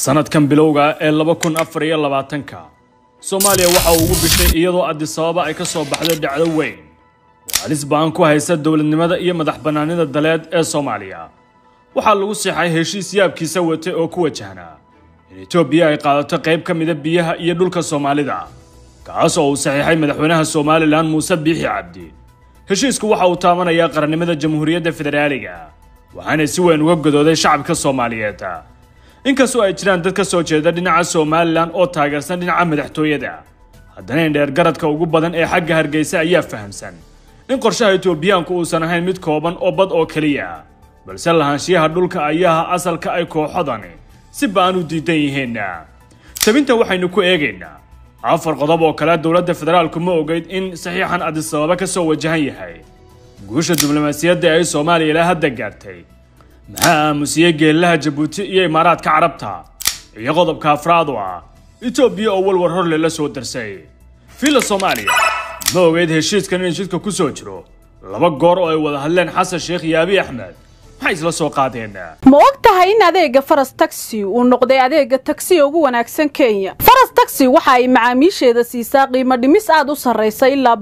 sanadkan bilowga ee 2024 Soomaaliya waxa uu ugu bishay iyadoo Addis Ababa ay ka soo baxday dhacdo weyn oo halis baan ku haysa dawladnimada iyo madax banaanida daleed ee Soomaaliya waxa lagu saxay heshiis yaabkiisa watay oo ku wajahna in Itoobiya ay qaadato qayb ka mid ah biyaha iyo dhulka Soomaalida kaas oo uu saxiixay madaxweynaha Soomaaliland Muuse Biixi Cabdi heshiisku waxa uu taamanayaa qarannimada Jamhuuriyadda Federaaliga waxaana si weyn uga godooday shacabka Soomaaliyeed inkastoo ay jiraan dad ka soo jeeda dhinaca Soomaaliland oo taageersan dhinaca madaxtooyada haddana dheer garadka ugu badan ee xagga Hargeysa ayaa fahamsan in qorshaha Itoobiyaanku uusan ahayn mid kooban oo bad oo kaliya balse lahaanshiyaha dhulka ayaa asalka ay kooxadani si baan u diidan yihiin tabinta waxaynu ku eegaynaa afar qodob oo kala dawladda federaalku ma ogeyd in saxiixan Addis Ababa ka soo wajahan yahay guusha diblomaasiyadda ay Soomaaliya hadda gaartay maxaa musiye geelaha Djibouti iyo Imaaraadka Carabta iyo qodobka afraad ah Itoobiya oo walwar hor la soo darsay fila Soomaaliya ma ogeyd heshiiskan in jidka ku soo jiro laba goor oo ay wada hadleen Xasan Sheekh iyo Abiy Ahmed maxay isla soo qaadeen ma ogtahay in adeega Faras Taxi uu noqday adeega taxi ugu wanaagsan Kenya Faras Taxi waxa ay macaamiisheeda siisaa qiimo dhimis aad u sareysa ilaa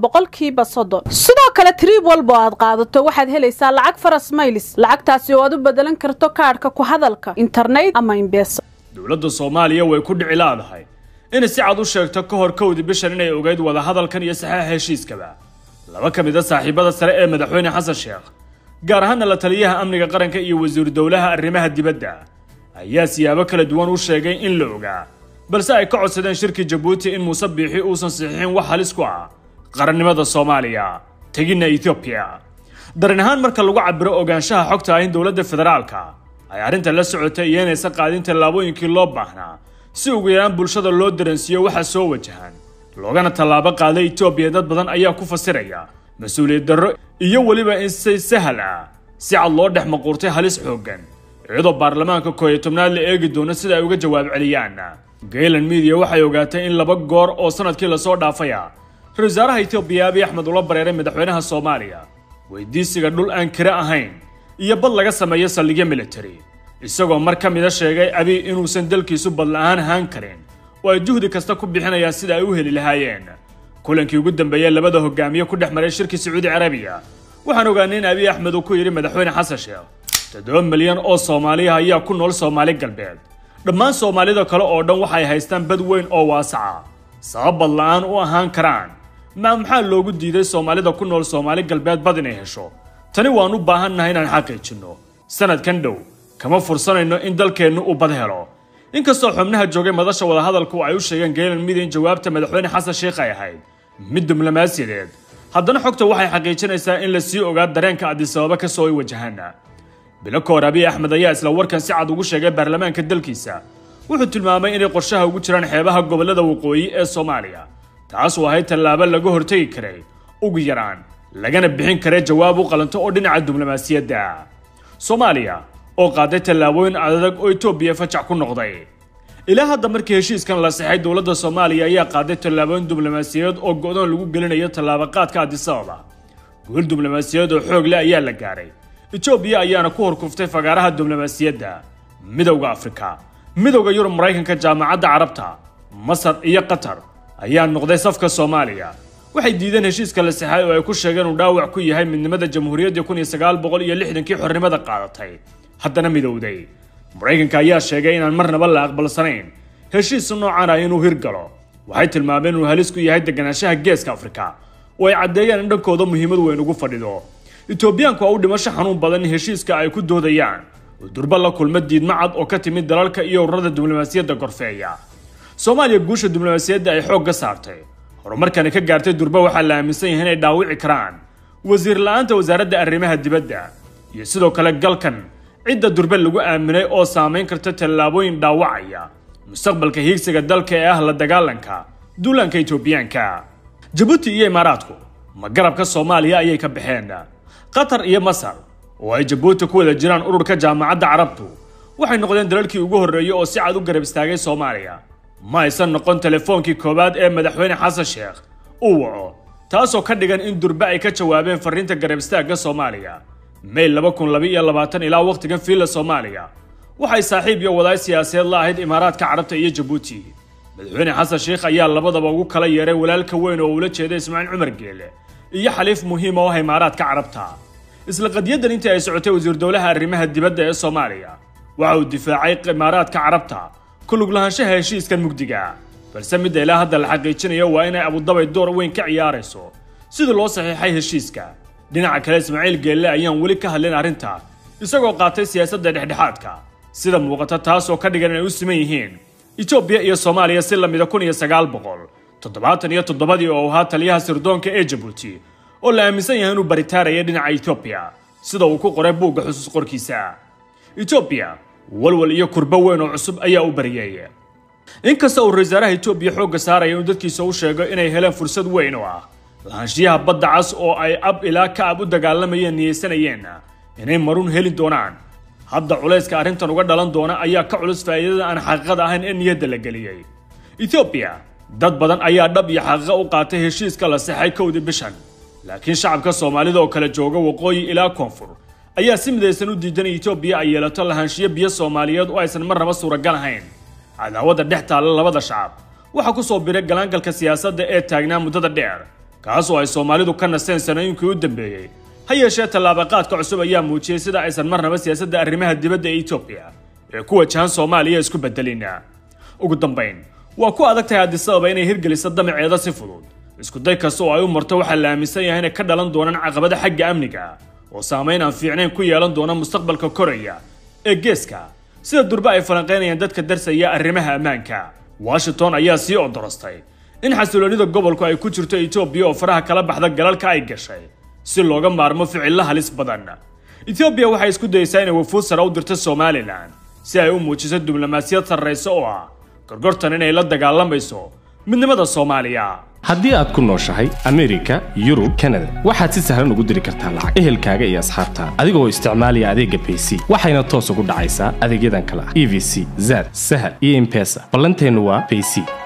30% sidoo kale trip walba aad qaadato waxaad helaysaa lacag Faras Miles lacagtaasi oo aad u bedelan karto kaarka ku hadalka internet ama M-Pesa dawladda Soomaaliya way ku dhici laadahay in si cad u sheegto ka hor kowdi bishan inay ogeyd wada hadalkan iyo saxiix heshiiskaba laba kamid ah saaxiibada sare ee madaxweyne Xasan Sheekh gaar ahaan la taliyaha amniga qaranka iyo wasiir dawlaha arrimaha dibadda ayaa siyaabo kala duwan u sheegay in la ogaa balse ay ka codsadeen shirki Djibouti in Muuse Biixi uusan saxiixin wax halis ku ah qarannimada Soomaaliya tagina Ethiopia daran ahaan marka lagu cabiro ogaanshaha xogta ah in dawladda federaalka ay arinta la socotay iyo inay qaadinta laabooyinkii loo baahnaa si ugu yaraan bulshada loo daransiyo waxa soo wajahan loogana talaabo qaaday Ethiopia dad badan ayaa ku fasiraya mas'uuliyad darro iyo waliba in si sahal ah si cad loo dhex maquurtay halis xoogan iyadoo baarlamaanka 11aad la eegi doono sida ay uga jawaab celiyaan Gaylan Media waxay ogaatay in laba goor oo sanadkii la soo dhaafay ra'iisul wasaaraha Itoobiya Abiy Ahmed ula bareeray madaxweynaha Soomaaliya weydiisiga dhul aan kira ahayn iyo bad laga sameeyo saldhigyo military isagoo mar ka mid ah sheegay Abiy inuusan dalkiisu bad la'aan ahaan karin oo ay juhdi kasta ku bixinayaan sida ay u heli lahaayeen kulankii ugu dambeeyay labada hogaamiye ku dhexmaray shirki Sacuudi Carabiya waxaan ogaanay in Abiy Ahmed uu ku yiri madaxweyne Xasan Sheekh 7 milyan oo Soomaali ah ayaa ku nool Soomaali galbeed dhammaan Soomaalida kale oo dhan waxay haystaan bad weyn oo waasaca sabab la'aan u ahaan karaan maxaa loogu diiday Soomaalida ku nool Soomaali galbeed bad inay hesho tani waan u baahannahay inaan xaqiijino sanadkan dhow kama fursanayno in dalkeennu uu bad helo inkastoo xubnaha joogay madasha wada hadalku ay u sheegeen Gaylan Media in jawaabta madaxweyne Xasan Sheekh ay ahayd mid diblomaasiyadeed haddana xogta waxay xaqiijinaysaa in la sii ogaa dareenka Addis Ababa ka soo wajahana Bilakoor Abiy Ahmed ayaa isla warkan si cad ugu sheegay baarlamaanka dalkiisa wuxuu tilmaamay inay qorshaha ugu jiraan xeebaha gobolada waqooyi ee Soomaaliya taas oo ahayd tallaabo laga hortagi karay ugu yaraan lagana bixin karay jawaab u qalanto oo dhinaca diblomaasiyadda Soomaaliya oo qaaday tallaabooyin adag oo Itoobiya fajac ku noqday ilaa hadda markii heshiiskan la saxay dawladda Soomaaliya ayaa qaaday tallaabooyin diblomaasiyadeed oo go'doon lagu gelinayo tallaabo qaadka Addis Ababa guul diblomaasiyadeed oo xoog leh ayaa la gaaray Itoobiya ayaana ku horkuftay fagaaraha diblomaasiyadda midowga Afrika midowga Yurub Mareykanka jaamacadda Carabta Masar iyo Qatar ayaa noqday safka Soomaaliya waxay diideen heshiiska la saxay oo ay ku sheegeen uu dhaawac ku yahay midnimada Jamhuuriyadda 1960 xornimada qaadatay haddana midowday Mareykanka ayaa sheegay inaan marnaba la aqbalsanayn heshiis noocan ah inuu hirgalo waxay tilmaameen inuu halis ku yahay deganaanshaha geeska Afrika oo ay cadeeyeen in dhankooda muhiimad weyn ugu fadhido Itoobiyaanku waa u dhimasho xanuun badan heshiiska ay ku doodayaan durba la kulma diidma cad oo ka timid dalalka iyo ururada diblomaasiyadda gorfeeya Soomaaliya guusha diblomaasiyadda ay xoog ka saartay horumarkan ka gaartay durba waxa la aaminsan yahay inay dhaawici karaan wasiir la'aanta wasaaradda arrimaha dibadda iyo sidoo kale galkan cidda durba lagu aaminay oo saameyn karta tallaabooyin dhaawacaya mustaqbalka hiigsiga dalka ee ah la dagaalanka duulanka Itoobiyaanka Djibouti iyo Imaaraadku ma garabka Soomaaliya ayay ka baxeen Qatar iyo Masar oo ay Djibouti ku wada jiraan ururka jaamacadda Carabtu waxay noqdeen dalalkii ugu horeeyay oo si cad u garab istaagay Soomaaliya ma aysan noqon telefoonkii koobaad ee madaxweyne Xasan Sheekh uu waco taasoo ka dhigan in durba ay ka jawaabeen fariinta garab istaagga Soomaaliya May 2022 ilaa waqtigan fiila Soomaaliya waxay saaxiib iyo wadaay siyaasadeed la ahayd imaaraadka carabta iyo jabuuti madaxweyne xasan sheekh ayaa labadaba ugu kala yeeray walaalka weyn oo ula jeeday ismaaciil cumar geele iyo xaliif muhiim oo ah imaaraadka carabta isla qadiyadan intii ay socotay wasiir dowlaha arrimaha dibadda ee Soomaaliya waxa uu difaacay imaaraadka carabta ku lug lahaanshaha heshiiskan mugdiga balse mid ilaa hadda la xaqiijinayo waa inay Abu Dhabi door weyn ka ciyaarayso sida loo saxiixay heshiiska dhinaca kale Ismaaciil Geelle ayaan wali ka hadlin arrinta isagoo qaatay siyaasadda dhexdhexaadka sida muuqata taas oo ka dhigan inay u siman yihiin Ethiopia iyo Soomaaliya si lamida 1977 oo ahaa taliyaha sirdoonka ee Djibouti oo la aaminsan yahay inuu baritaaraya dhinaca Ethiopia sida uu ku qoray buugga xusuus qorkiisa Ethiopia walwal iyo kurba weyn oo cusub ayaa u bariyay inkasta oo ra'iisul Ethiopia xooga saaraya inuu dadkiisa u sheego inay heleen fursad weyn oo ah lahaanshiyaha badda cas oo ay ab ilaa ka ab u dagaalamayeen niyeysanayeen inay marun heli doonaan hadda culayska arrintan uga dhalan doona ayaa ka culus faa'iidada aan xaqiiqada ahayn ee niyadda la geliyay Ethiopia dad badan ayaa dhab iyo xaqiiqo u qaatay heshiiska la saxay kowdii bishan laakiin shacabka Soomaalida oo kala jooga waqooyi ilaa koonfur ayaa si midaysan u diidan Ethiopia ay yeelato lahaanshiyo biyo Soomaaliyeed oo aysan marnaba suuragal ahayn cadaawada dhex taala labada shacab waxa ku soo biray galaangalka siyaasadda ee taagnaa muddada dheer kaas oo ay Soomaalidu ka naseen sanooyinkii u dambeeyay hayeeshee tallaabaqaadka cusub ayaa muujiyay sida aysan marnaba siyaasadda arrimaha dibadda ee Ethiopia ee ku wajahan Soomaaliya isku bedelina ugu dambeyn waa ku adagtahay Addis Ababa inay hirgeliso damaceeda si fudud isku day kasta oo ay u marto waxa la aaminsan yahay inay ka dhalan doonaan caqabado xagga amniga oo saameyn aan fiicnayn ku yeelan doona mustaqbalka Korea ee geeska sida durba ay falanqeynayaan dadka darsaya arrimaha ammaanka Washington ayaa sii odorostay in xasiloonida gobolku ay ku jirto Ethiopia oo faraha kala baxda galalka ay gashay si looga maarmo ficilada halis badan Ethiopia waxay isku dayaysaa inay wafuud sare u dirto Somaliland si ay u muujiso diblomaasiyad sarreysa oo ah gorgortan inay la dagaalamayso midnimada Soomaaliya haddii aad ku nooshahay Amerika, Yurub, Canada waxaad si sahlan ugu diri kartaa lacag ehelkaaga iyo asxaabtaada adigoo isticmaalaya adeegga PC waxayna toos ugu dhacaysaa adeegyadan kala EVC, Zad, Sahal iyo M-Pesa ballanteenu waa PC